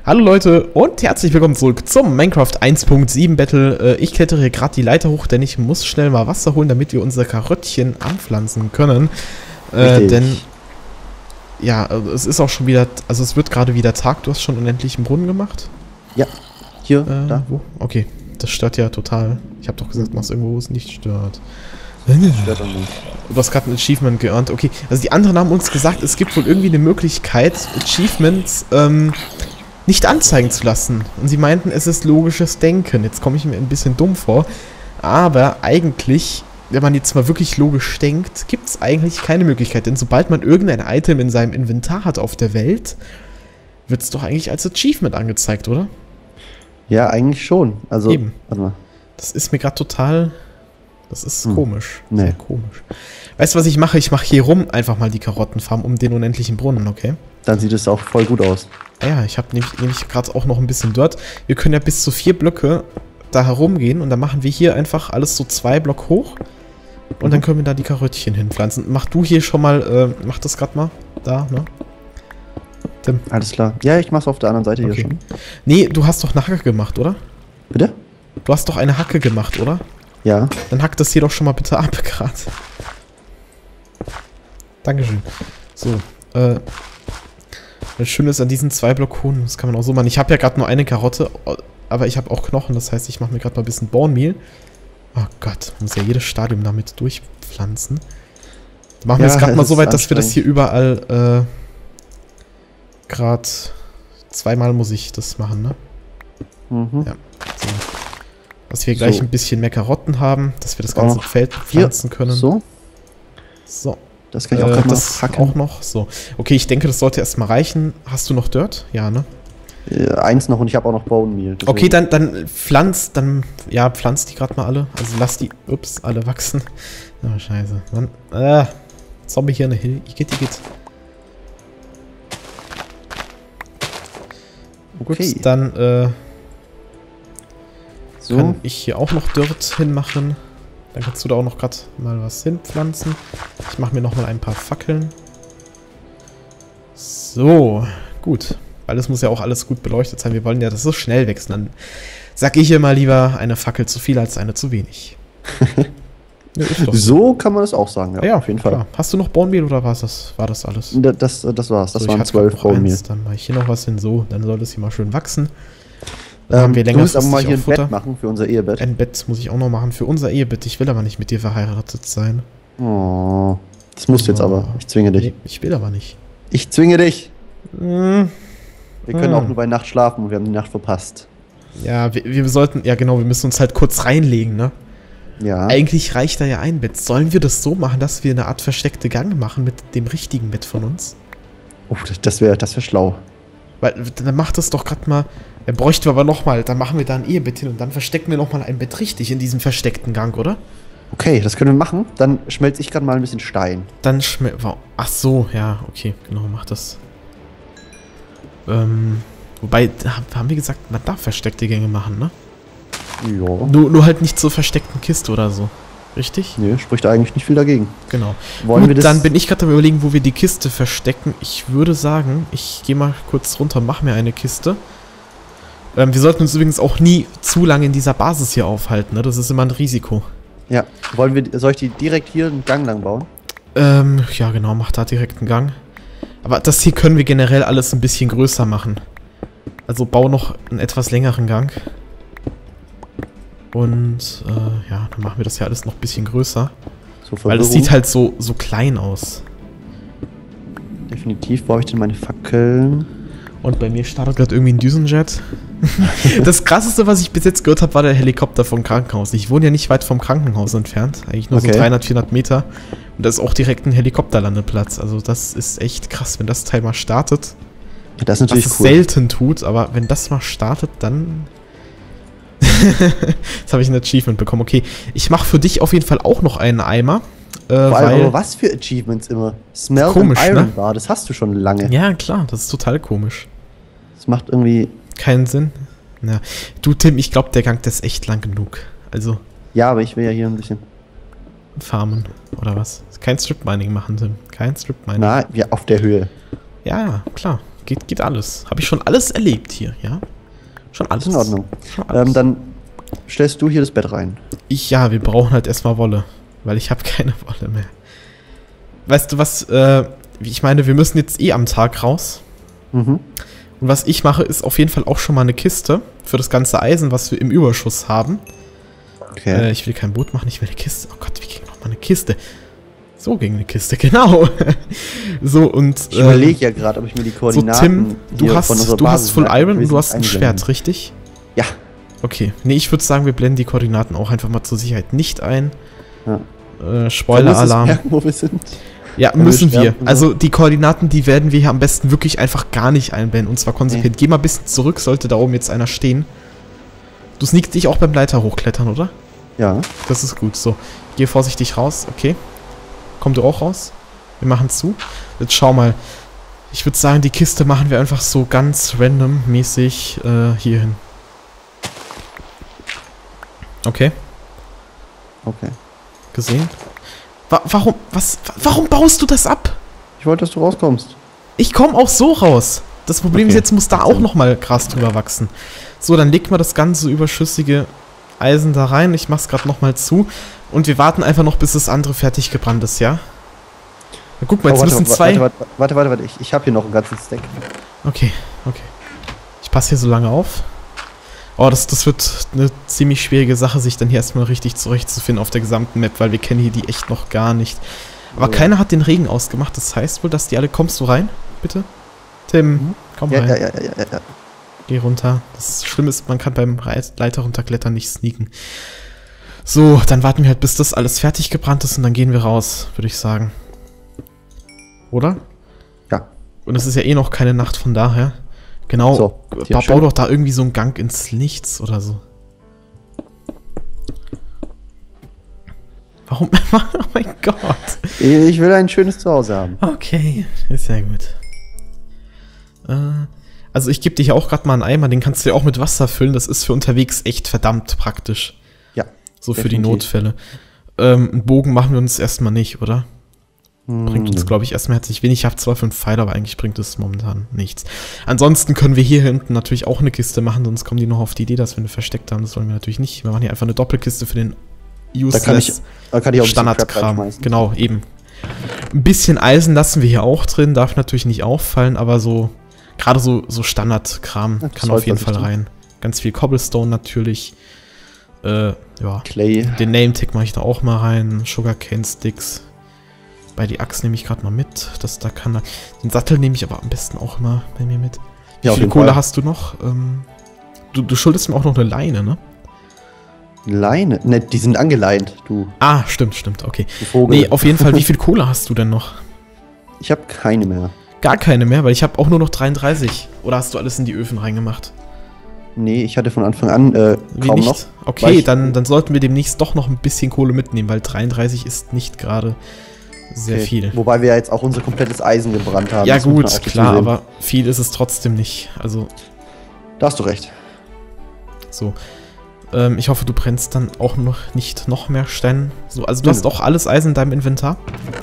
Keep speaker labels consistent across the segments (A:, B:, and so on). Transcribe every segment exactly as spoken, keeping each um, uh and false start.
A: Hallo Leute und herzlich willkommen zurück zum Minecraft eins Punkt sieben Battle. Ich klettere hier gerade die Leiter hoch, denn ich muss schnell mal Wasser holen, damit wir unsere Karottchen anpflanzen können. Äh, denn, ja, es ist auch schon wieder, also es wird gerade wieder Tag. Du hast schon unendlich einen Brunnen gemacht?
B: Ja, hier,
A: äh,
B: da.
A: Wo? Okay, das stört ja total. Ich habe doch gesagt, mach's irgendwo, wo es nicht stört.
B: Stört doch nicht.
A: Du hast gerade ein Achievement geearnt. Okay, also die anderen haben uns gesagt, es gibt wohl irgendwie eine Möglichkeit, Achievements, ähm, nicht anzeigen zu lassen. Und sie meinten, es ist logisches Denken. Jetzt komme ich mir ein bisschen dumm vor. Aber eigentlich, wenn man jetzt mal wirklich logisch denkt, gibt es eigentlich keine Möglichkeit. Denn sobald man irgendein Item in seinem Inventar hat auf der Welt, wird es doch eigentlich als Achievement angezeigt, oder?
B: Ja, eigentlich schon. Also,
A: eben.
B: Warte mal.
A: Das ist mir gerade total... Das ist hm. komisch.
B: Nee.
A: Sehr komisch. Weißt du, was ich mache? Ich mache hier rum einfach mal die Karottenfarm um den unendlichen Brunnen, okay?
B: Dann sieht es auch voll gut aus.
A: Ja, ich habe nämlich, nämlich gerade auch noch ein bisschen Dirt. Wir können ja bis zu vier Blöcke da herumgehen und dann machen wir hier einfach alles so zwei Block hoch und mhm. dann können wir da die Karöttchen hinpflanzen. Mach du hier schon mal, äh, mach das gerade mal, da, ne? Tim.
B: Alles klar. Ja, ich mach's auf der anderen Seite okay. hier schon.
A: Nee, du hast doch eine Hacke gemacht, oder?
B: Bitte?
A: Du hast doch eine Hacke gemacht, oder?
B: Ja.
A: Dann hack das hier doch schon mal bitte ab gerade. Dankeschön. So, äh... Das Schöne ist an diesen zwei Blockhuhn, das kann man auch so machen. Ich habe ja gerade nur eine Karotte, aber ich habe auch Knochen, das heißt, ich mache mir gerade mal ein bisschen Bornmehl. Oh Gott, muss ja jedes Stadium damit durchpflanzen. Dann machen wir
B: ja,
A: es gerade mal so weit, dass wir das hier überall, äh, gerade zweimal muss ich das machen, ne? Mhm. Ja, so. Dass wir gleich so. ein bisschen mehr Karotten haben, dass wir das ganze Feld pflanzen können.
B: So.
A: So.
B: Das kann ich auch äh,
A: das auch noch. So. Okay, ich denke, das sollte erstmal reichen. Hast du noch Dirt? Ja, ne?
B: Äh, eins noch und ich habe auch noch Bone Meal.
A: Okay, dann, dann pflanz, dann, ja, pflanz die gerade mal alle. Also lass die, ups, alle wachsen. Oh, scheiße. Mann, äh, Zombie hier eine Hill. Igitt, Igitt. Okay. Gut, dann, äh, so. kann ich hier auch noch Dirt hinmachen. Dann kannst du da auch noch gerade mal was hinpflanzen. Ich mache mir noch mal ein paar Fackeln. So, gut. Weil es muss ja auch alles gut beleuchtet sein. Wir wollen ja das so schnell wechseln. Dann sag ich immer lieber eine Fackel zu viel als eine zu wenig. Ja, ist doch so.
B: So kann man das auch sagen, ja,
A: ja
B: auf jeden Fall.
A: Klar. Hast du noch Bornmehl oder war das, war das alles?
B: Das, das, das war's. Das
A: so,
B: waren zwölf Bornmehl.
A: Dann mache ich hier noch was hin. So, dann soll das hier mal schön wachsen.
B: Dann ähm, haben wir länger. Du musst aber mal hier ein Futter. Bett machen für unser Ehebett.
A: Ein Bett muss ich auch noch machen für unser Ehebett. Ich will aber nicht mit dir verheiratet sein.
B: Oh, das musst du jetzt aber. Ich zwinge dich.
A: Nee, ich will aber nicht.
B: Ich zwinge dich.
A: Hm.
B: Wir können hm. auch nur bei Nacht schlafen und wir haben die Nacht verpasst.
A: Ja, wir, wir sollten, ja genau, wir müssen uns halt kurz reinlegen, ne?
B: Ja.
A: Eigentlich reicht da ja ein Bett. Sollen wir das so machen, dass wir eine Art versteckte Gang machen mit dem richtigen Bett von uns?
B: Oh, das wäre das wär schlau.
A: Weil, dann macht das doch gerade mal. Dann bräuchten wir aber nochmal, dann machen wir da ein Ehebett hin und dann verstecken wir nochmal ein Bett richtig in diesem versteckten Gang, oder?
B: Okay, das können wir machen. Dann schmelze ich gerade mal ein bisschen Stein.
A: Dann schmelzt. Wow. Ach so, ja, okay, genau, mach das. Ähm, wobei, da haben wir gesagt, man darf versteckte Gänge machen, ne?
B: Ja.
A: Nur, nur halt nicht zur versteckten Kiste oder so. Richtig?
B: Nee, spricht eigentlich nicht viel dagegen.
A: Genau.
B: Wollen
A: Gut,
B: wir das
A: dann bin ich gerade am Überlegen, wo wir die Kiste verstecken. Ich würde sagen, ich gehe mal kurz runter und mache mir eine Kiste. Ähm, wir sollten uns übrigens auch nie zu lange in dieser Basis hier aufhalten, ne? Das ist immer ein Risiko.
B: Ja. Wollen wir, soll ich die direkt hier einen Gang lang bauen?
A: Ähm, ja genau, mach da direkt einen Gang. Aber das hier können wir generell alles ein bisschen größer machen. Also bau noch einen etwas längeren Gang. Und, äh, ja, dann machen wir das ja alles noch ein bisschen größer. So, weil es sieht halt so, so klein aus.
B: Definitiv. Wo habe ich denn meine Fackeln?
A: Und bei mir startet gerade irgendwie ein Düsenjet. Das krasseste, was ich bis jetzt gehört habe, war der Helikopter vom Krankenhaus. Ich wohne ja nicht weit vom Krankenhaus entfernt. Eigentlich nur okay. so dreihundert, vierhundert Meter. Und da ist auch direkt ein Helikopterlandeplatz. Also das ist echt krass, wenn das Teil mal startet.
B: Ja, das ist natürlich
A: was
B: cool.
A: es selten tut, aber wenn das mal startet, dann... Jetzt habe ich ein Achievement bekommen. Okay, ich mache für dich auf jeden Fall auch noch einen Eimer. Äh,
B: Vor allem,
A: weil
B: aber was für Achievements immer? Smelt
A: komisch,
B: and Iron
A: ne?
B: Bar, das hast du schon lange.
A: Ja, klar, das ist total komisch.
B: Das macht irgendwie...
A: Keinen Sinn. Ja. Du, Tim, ich glaube, der Gang, der ist echt lang genug. Also...
B: Ja, aber ich will ja hier ein bisschen...
A: Farmen, oder was? Kein Strip-Mining machen, Tim. Kein Strip-Mining.
B: Na, ja, auf der Höhe.
A: Ja, klar. Geht, geht alles. Habe ich schon alles erlebt hier, ja? Schon alles.
B: Ist in Ordnung. Ähm, dann stellst du hier das Bett rein.
A: Ich, ja, wir brauchen halt erstmal Wolle. Weil ich habe keine Wolle mehr. Weißt du was, äh, ich meine, wir müssen jetzt eh am Tag raus.
B: Mhm.
A: Und was ich mache, ist auf jeden Fall auch schon mal eine Kiste für das ganze Eisen, was wir im Überschuss haben.
B: Okay.
A: Äh, ich will kein Boot machen, ich will eine Kiste. Oh Gott, wie ging noch mal eine Kiste? So ging eine Kiste, genau. So, und...
B: Ich ähm, überlege ja gerade, ob ich mir die Koordinaten...
A: So, Tim, du hast, du hast Full Iron und du hast ein Schwert, richtig?
B: Ja.
A: Okay. Nee, ich würde sagen, wir blenden die Koordinaten auch einfach mal zur Sicherheit nicht ein.
B: Ja.
A: Äh, Spoiler-Alarm.
B: Merken, wo wir sind.
A: Ja, Wenn müssen wir. wir. Also die Koordinaten, die werden wir hier am besten wirklich einfach gar nicht einblenden. Und zwar konsequent. Nee. Geh mal ein bisschen zurück, sollte da oben jetzt einer stehen. Du sneakst dich auch beim Leiter hochklettern, oder?
B: Ja.
A: Das ist gut. So, geh vorsichtig raus. Okay. Komm du auch raus. Wir machen zu. Jetzt schau mal. Ich würde sagen, die Kiste machen wir einfach so ganz random-mäßig äh, hier hin. Okay.
B: Okay.
A: Gesehen? Wa warum, was, warum baust du das ab?
B: Ich wollte, dass du rauskommst.
A: Ich komme auch so raus. Das Problem
B: okay.
A: ist, jetzt muss da auch nochmal Gras drüber wachsen. So, dann legt mal das ganze überschüssige Eisen da rein. Ich mach's gerade nochmal zu. Und wir warten einfach noch, bis das andere fertig gebrannt ist, ja? Na, guck mal, jetzt
B: oh, warte,
A: müssen zwei...
B: Warte, warte, warte, warte, warte. Ich, ich habe hier noch einen ganzen Stack.
A: Okay, okay. Ich passe hier so lange auf. Oh, das, das wird eine ziemlich schwierige Sache, sich dann hier erstmal richtig zurechtzufinden auf der gesamten Map, weil wir kennen hier die echt noch gar nicht. Aber ja. Keiner hat den Regen ausgemacht, das heißt wohl, dass die alle... Kommst du rein, bitte? Tim, mhm. komm
B: ja,
A: rein.
B: Ja, ja, ja, ja, ja.
A: Geh runter. Das Schlimme ist, man kann beim Leiter runterklettern nicht sneaken. So, dann warten wir halt, bis das alles fertig gebrannt ist und dann gehen wir raus, würde ich sagen. Oder?
B: Ja.
A: Und es ist ja eh noch keine Nacht, von daher... Genau,
B: so,
A: ba bau doch da irgendwie so einen Gang ins Nichts oder so. Warum? Oh mein Gott.
B: Ich will ein schönes Zuhause haben.
A: Okay, ist sehr gut. Äh, also ich gebe dir hier auch gerade mal einen Eimer, den kannst du ja auch mit Wasser füllen. Das ist für unterwegs echt verdammt praktisch.
B: Ja.
A: So für die Notfälle. Ähm, einen Bogen machen wir uns erstmal nicht, oder? Bringt uns, glaube ich, erstmal herzlich wenig. Ich habe zwar fünf Pfeile, aber eigentlich bringt es momentan nichts. Ansonsten können wir hier hinten natürlich auch eine Kiste machen, sonst kommen die noch auf die Idee, dass wir eine versteckt haben. Das wollen wir natürlich nicht. Wir machen hier einfach eine Doppelkiste für den useless Standardkram. Genau, eben. Ein bisschen Eisen lassen wir hier auch drin, darf natürlich nicht auffallen, aber so, gerade so, so Standardkram ja, kann auf jeden Fall rein. Ganz viel Cobblestone natürlich. Äh, ja.
B: Clay.
A: Den Name-Tag mache ich da auch mal rein. Sugarcane Sticks. Bei die Axt nehme ich gerade mal mit. Das, da kann, den Sattel nehme ich aber am besten auch immer bei mir mit. Wie
B: ja,
A: viel Kohle Fall. hast du noch? Ähm, du, du schuldest mir auch noch eine Leine, ne?
B: Leine? Ne, die sind angeleint, du.
A: Ah, stimmt, stimmt, okay. Nee, auf jeden Fall, wie viel Kohle hast du denn noch?
B: Ich habe keine mehr.
A: Gar keine mehr, weil ich habe auch nur noch dreiunddreißig. Oder hast du alles in die Öfen reingemacht?
B: Nee, ich hatte von Anfang an äh, kaum
A: nicht?
B: noch.
A: Okay, dann, dann sollten wir demnächst doch noch ein bisschen Kohle mitnehmen, weil dreiunddreißig ist nicht gerade... Sehr okay. viel.
B: Wobei wir ja jetzt auch unser komplettes Eisen gebrannt haben.
A: Ja gut, klar, aber viel ist es trotzdem nicht. Also.
B: Da hast du recht.
A: So. Ähm, ich hoffe, du brennst dann auch noch nicht noch mehr Steine. So, also du mhm. hast auch alles Eisen in deinem Inventar?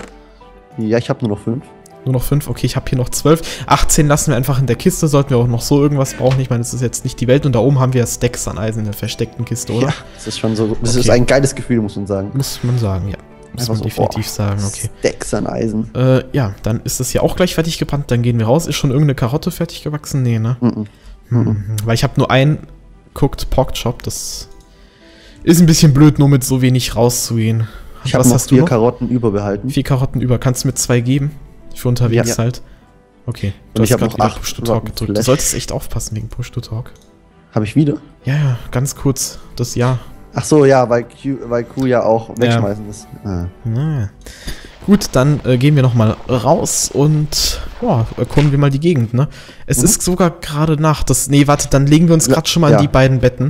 B: Ja, ich habe nur noch fünf.
A: Nur noch fünf? Okay, ich habe hier noch zwölf. achtzehn lassen wir einfach in der Kiste. Sollten wir auch noch so irgendwas brauchen. Ich meine, das ist jetzt nicht die Welt. Und da oben haben wir Stacks an Eisen in der versteckten Kiste, oder?
B: Ja, das ist schon so. Das okay. ist ein geiles Gefühl, muss man sagen.
A: Muss man sagen, ja. Muss man so, definitiv oh, sagen, okay.
B: Stacks an Eisen.
A: Äh, ja, dann ist das ja auch gleich fertig gebrannt. Dann gehen wir raus. Ist schon irgendeine Karotte fertig gewachsen? Nee, ne? Mm -mm. Hm. Weil ich habe nur einen Cooked Pork Chop. Das ist ein bisschen blöd, nur mit so wenig rauszugehen.
B: Ich habe noch vier Karotten überbehalten.
A: Vier Karotten über. Kannst du mir zwei geben? Für unterwegs ja. halt. Okay. Du
B: Und hast gerade wieder
A: Push to Talk gedrückt. Du solltest echt aufpassen wegen Push to Talk.
B: Habe ich wieder?
A: Ja, ja, ganz kurz. Das ja.
B: Ach so, ja, weil Q, weil Q ja auch wegschmeißen ja. ist. Ah.
A: Ja. Gut, dann äh, gehen wir nochmal raus und ja, erkunden wir mal die Gegend, ne? Es mhm. ist sogar gerade Nacht. Das, nee, warte, dann legen wir uns gerade schon mal ja. in die beiden Betten.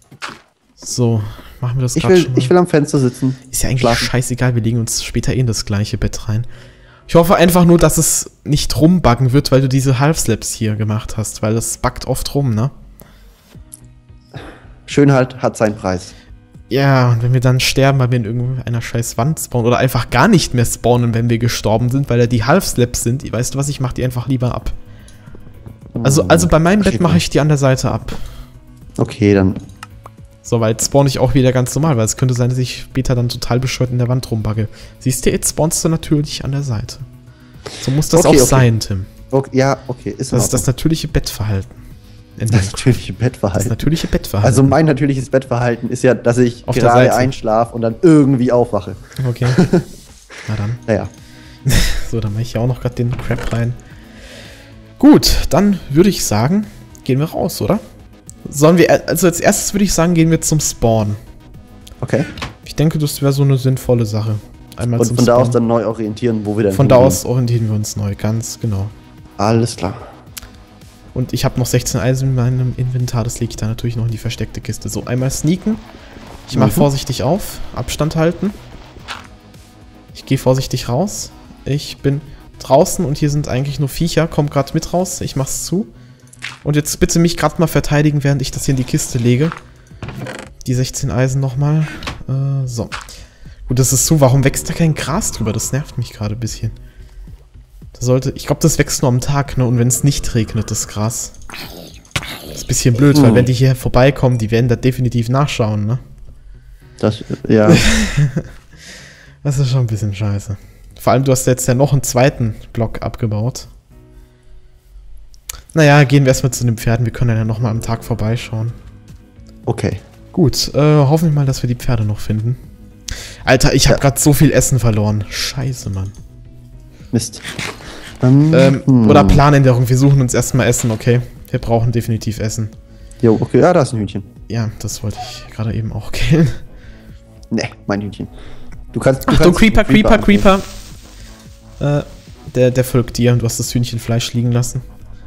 A: So, machen wir das gerade schon mal.
B: Ich will am Fenster sitzen.
A: Ist ja eigentlich schlafen. Scheißegal, wir legen uns später eh in das gleiche Bett rein. Ich hoffe einfach nur, dass es nicht rumbuggen wird, weil du diese Half-Slaps hier gemacht hast, weil das buggt oft rum, ne?
B: Schönheit hat seinen Preis.
A: Ja, und wenn wir dann sterben, weil wir in irgendeiner scheiß Wand spawnen oder einfach gar nicht mehr spawnen, wenn wir gestorben sind, weil da die Half-Slaps sind, weißt du was, ich mach die einfach lieber ab. Also, also bei meinem Bett mache ich die an der Seite ab.
B: Okay, dann.
A: So, weil jetzt spawn ich auch wieder ganz normal, weil es könnte sein, dass ich später dann total bescheuert in der Wand rumbagge. Siehst du, jetzt spawnst du natürlich an der Seite. So muss das
B: okay,
A: auch
B: okay.
A: sein, Tim.
B: Okay, ja, okay. Ist
A: das ist das natürliche Bettverhalten.
B: Das natürliche Bettverhalten.
A: Das natürliche Bettverhalten.
B: Also mein natürliches Bettverhalten ist ja, dass ich Auf gerade einschlafe und dann irgendwie aufwache.
A: Okay. Na dann.
B: Naja.
A: So, dann mache ich ja auch noch gerade den Crap rein. Gut, dann würde ich sagen, gehen wir raus, oder? Sollen wir, also als erstes würde ich sagen, gehen wir zum Spawn.
B: Okay.
A: Ich denke, das wäre so eine sinnvolle Sache. Einmal
B: und
A: zum
B: von
A: Spawn.
B: da aus dann neu orientieren, wo wir dann
A: Von da aus orientieren wir uns neu, ganz genau.
B: Alles klar.
A: Und ich habe noch sechzehn Eisen in meinem Inventar, das lege ich da natürlich noch in die versteckte Kiste. So, einmal sneaken. Ich mache mhm. vorsichtig auf, Abstand halten. Ich gehe vorsichtig raus. Ich bin draußen und hier sind eigentlich nur Viecher. Komm gerade mit raus, ich mach's zu. Und jetzt bitte mich gerade mal verteidigen, während ich das hier in die Kiste lege. Die sechzehn Eisen nochmal. Äh, so. Gut, das ist zu. Warum wächst da kein Gras drüber? Das nervt mich gerade ein bisschen. Das sollte, ich glaube, das wächst nur am Tag, ne? Und wenn es nicht regnet, das Gras. Das ist ein bisschen blöd, hm. weil wenn die hier vorbeikommen, die werden da definitiv nachschauen, ne?
B: Das, ja.
A: Das ist schon ein bisschen scheiße. Vor allem, du hast jetzt ja noch einen zweiten Block abgebaut. Naja, gehen wir erstmal zu den Pferden. Wir können ja nochmal am Tag vorbeischauen.
B: Okay.
A: Gut, äh, hoffen wir mal, dass wir die Pferde noch finden. Alter, ich habe ja. gerade so viel Essen verloren. Scheiße, Mann.
B: Mist. Um,
A: ähm,
B: hm.
A: Oder Planänderung. Wir suchen uns erstmal Essen, okay? Wir brauchen definitiv Essen.
B: Jo, okay, ja, da ist ein Hühnchen.
A: Ja, das wollte ich gerade eben auch killen.
B: Ne, mein Hühnchen. Du kannst. Du
A: Achtung,
B: kannst
A: Creeper, Creeper, Creeper. Creeper. Äh, der, der folgt dir und du hast das Hühnchenfleisch liegen lassen.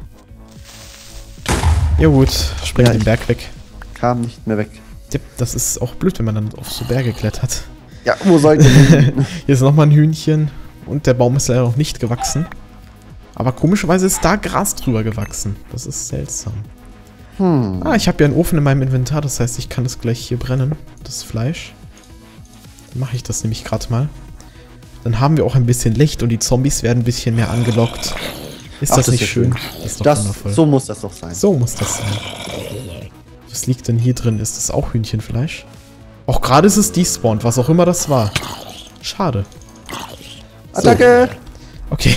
A: Ja gut, spring ja, den Berg weg.
B: Kam nicht mehr weg.
A: Das ist auch blöd, wenn man dann auf so Berge klettert.
B: Ja, wo soll ich denn?
A: Hier ist nochmal ein Hühnchen. Und der Baum ist leider noch nicht gewachsen. Aber komischerweise ist da Gras drüber gewachsen. Das ist seltsam.
B: Hm.
A: Ah, ich habe ja einen Ofen in meinem Inventar. Das heißt, ich kann das gleich hier brennen. Das Fleisch. Dann mache ich das nämlich gerade mal. Dann haben wir auch ein bisschen Licht und die Zombies werden ein bisschen mehr angelockt. Ist Ach, das, das nicht schön? schön?
B: Das ist doch das, wundervoll. So muss das doch sein.
A: So muss das sein. Was liegt denn hier drin? Ist das auch Hühnchenfleisch? Auch gerade ist es despawned, was auch immer das war. Schade. So.
B: Attacke!
A: Okay.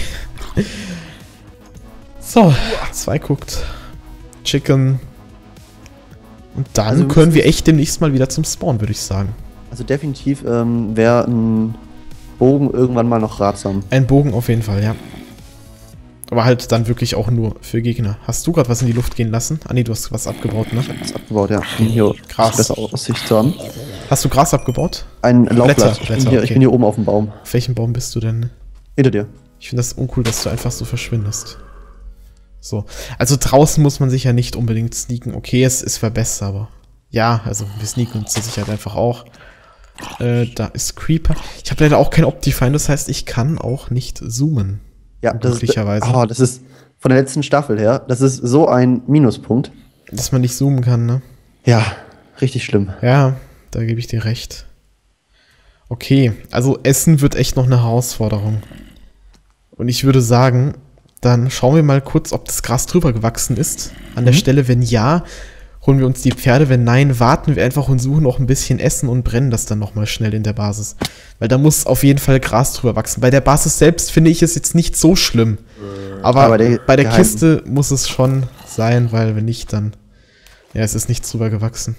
A: So, zwei guckt. Chicken. Und dann also können wir echt demnächst mal wieder zum Spawn, würde ich sagen.
B: Also definitiv ähm, wäre ein Bogen irgendwann mal noch ratsam.
A: Ein Bogen auf jeden Fall, ja. Aber halt dann wirklich auch nur für Gegner. Hast du gerade was in die Luft gehen lassen? Ah ne, du hast was abgebaut, ne?
B: Ich hab was abgebaut, ja. Ich bin hier
A: Gras.
B: Besser Aussicht zu haben.
A: Hast du Gras abgebaut?
B: Ein Laubblatt.
A: Blätter,
B: ich,
A: Blätter,
B: bin hier,
A: okay.
B: ich bin hier oben auf dem Baum.
A: Auf welchem Baum bist du denn?
B: Hinter dir.
A: Ich finde das uncool, dass du einfach so verschwindest. So. Also draußen muss man sich ja nicht unbedingt sneaken. Okay, es ist zwar besser, aber... Ja, also wir sneaken uns zur Sicherheit einfach auch. Äh, da ist Creeper. Ich habe leider auch kein Optifine, das heißt, ich kann auch nicht zoomen.
B: Ja, das ist,
A: möglicherweise.
B: Oh, das ist von der letzten Staffel her, das ist so ein Minuspunkt.
A: Dass man nicht zoomen kann, ne?
B: Ja, richtig schlimm.
A: Ja, da gebe ich dir recht. Okay, also Essen wird echt noch eine Herausforderung. Und ich würde sagen, dann schauen wir mal kurz, ob das Gras drüber gewachsen ist. An mhm. der Stelle, wenn ja, holen wir uns die Pferde. Wenn nein, warten wir einfach und suchen noch ein bisschen Essen und brennen das dann nochmal schnell in der Basis. Weil da muss auf jeden Fall Gras drüber wachsen. Bei der Basis selbst finde ich es jetzt nicht so schlimm. Aber, Aber der, bei der Kiste muss es schon sein, weil wenn nicht, dann... Ja, es ist nichts drüber gewachsen.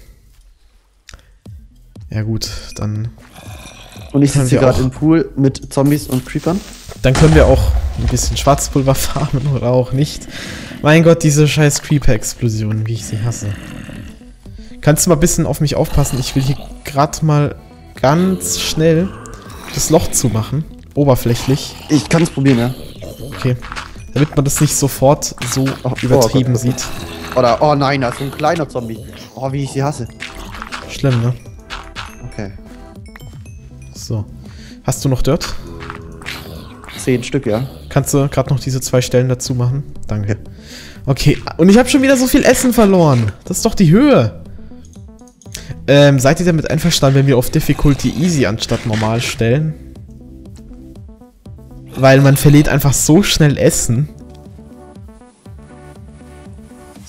A: Ja gut, dann...
B: Und ich sitze hier gerade im Pool mit Zombies und Creepern.
A: Dann können wir auch ein bisschen Schwarzpulver farmen oder auch nicht. Mein Gott, diese scheiß Creeper-Explosionen, wie ich sie hasse. Kannst du mal ein bisschen auf mich aufpassen? Ich will hier gerade mal ganz schnell das Loch zumachen. Oberflächlich.
B: Ich kann es probieren, ja.
A: Okay. Damit man das nicht sofort so Ach, übertrieben oh, sieht.
B: Oder, oh nein, da ist so ein kleiner Zombie. Oh, wie ich sie hasse.
A: Schlimm, ne?
B: Okay.
A: So. Hast du noch Dirt?
B: Zehn Stück, ja.
A: Kannst du gerade noch diese zwei Stellen dazu machen? Danke. Ja. Okay, und ich habe schon wieder so viel Essen verloren. Das ist doch die Höhe. Ähm, seid ihr damit einverstanden, wenn wir auf Difficulty Easy anstatt normal stellen? Weil man verliert einfach so schnell Essen.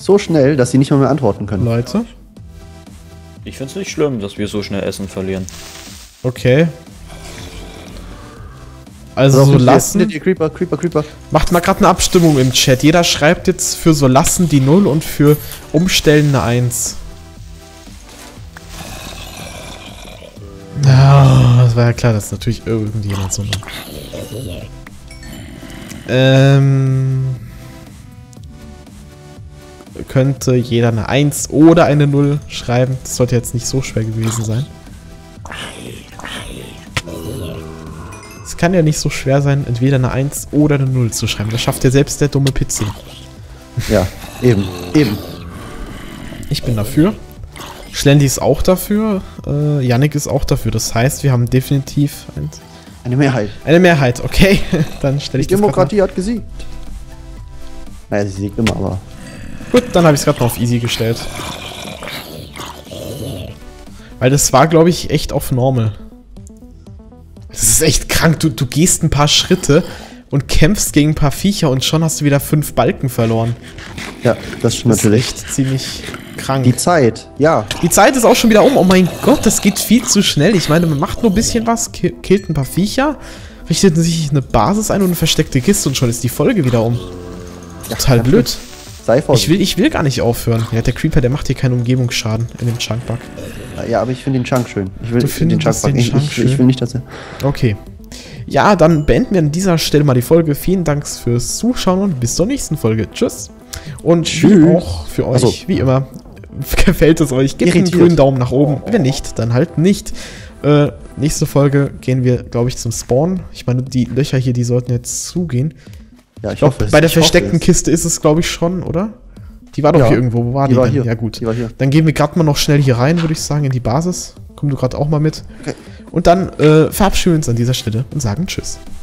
B: so schnell, dass sie nicht mal mehr antworten können.
A: Leute.
C: Ich find's nicht schlimm, dass wir so schnell Essen verlieren.
A: Okay. Also so lassen.
B: Die Creeper, Creeper, Creeper.
A: Macht mal gerade eine Abstimmung im Chat. Jeder schreibt jetzt für so lassen die null und für umstellen eine eins. Ja, das war ja klar, dass natürlich irgendjemand so macht. Ähm. Könnte jeder eine eins oder eine null schreiben. Das sollte jetzt nicht so schwer gewesen sein. Es kann ja nicht so schwer sein, entweder eine eins oder eine null zu schreiben. Das schafft ja selbst der dumme Pizzi.
B: Ja, eben, eben.
A: Ich bin dafür. Schlendi ist auch dafür. Äh, Yannick ist auch dafür. Das heißt, wir haben definitiv ein,
B: eine Mehrheit.
A: Eine Mehrheit, okay. Dann stelle ich
B: Die
A: das
B: Demokratie hat gesiegt. Naja, sie siegt immer, aber...
A: Gut, dann habe ich es gerade mal auf easy gestellt. Weil das war, glaube ich, echt auf normal. Das ist echt krank. Du, du gehst ein paar Schritte und kämpfst gegen ein paar Viecher und schon hast du wieder fünf Balken verloren.
B: Ja, das stimmt
A: das
B: natürlich.
A: Das ist echt ziemlich krank.
B: Die Zeit, ja.
A: Die Zeit ist auch schon wieder um. Oh mein Gott, das geht viel zu schnell. Ich meine, man macht nur ein bisschen was, ki killt ein paar Viecher, richtet sich eine Basis ein und eine versteckte Kiste und schon ist die Folge wieder um.
B: Ja,
A: total blöd.
B: Sei vorsichtig.
A: Ich will, ich will gar nicht aufhören. Ja, der Creeper, der macht hier keinen Umgebungsschaden in dem Chunkbug.
B: Ja, aber ich finde den Chunk schön. Ich will
A: du
B: den Chunk
A: den
B: ich,
A: Chunk
B: ich,
A: schön?
B: ich will nicht, dass er...
A: Okay. Ja, dann beenden wir an dieser Stelle mal die Folge. Vielen Dank fürs Zuschauen und bis zur nächsten Folge. Tschüss. Und Tschüss. Wie auch für euch,
B: so.
A: wie immer, gefällt es euch, gebt einen grünen Daumen nach oben. Wenn nicht, dann halt nicht. Äh, nächste Folge gehen wir, glaube ich, zum Spawn. Ich meine, die Löcher hier, die sollten jetzt zugehen.
B: Ja, ich,
A: ich glaube, bei der versteckten Kiste ist es, glaube ich, schon, oder? Die war doch
B: ja,
A: hier irgendwo. Wo war die,
B: die war
A: denn?
B: Hier.
A: Ja, gut.
B: Die war hier.
A: Dann gehen wir gerade mal noch schnell hier rein, würde ich sagen, in die Basis. Komm du gerade auch mal mit.
B: Okay.
A: Und dann äh, verabschieden wir uns an dieser Stelle und sagen Tschüss.